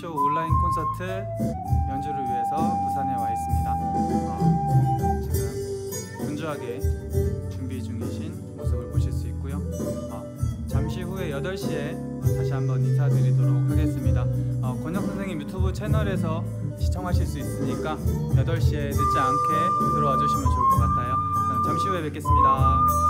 쇼 온라인 콘서트 연주를 위해서 부산에 와 있습니다. 지금 분주하게 준비 중이신 모습을 보실 수 있고요. 잠시 후에 8시에 다시 한번 인사드리도록 하겠습니다. 권혁 선생님 유튜브 채널에서 시청하실 수 있으니까 8시에 늦지 않게 들어와 주시면 좋을 것 같아요. 잠시 후에 뵙겠습니다.